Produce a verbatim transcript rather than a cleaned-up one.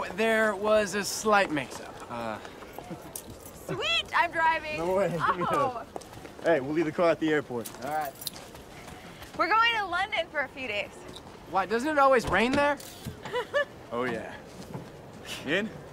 there was a slight mix-up. Uh... Sweet, I'm driving. No way. Oh. Hey, we'll leave the car at the airport. All right. We're going to London for a few days. Why, doesn't it always rain there? Oh, yeah. In?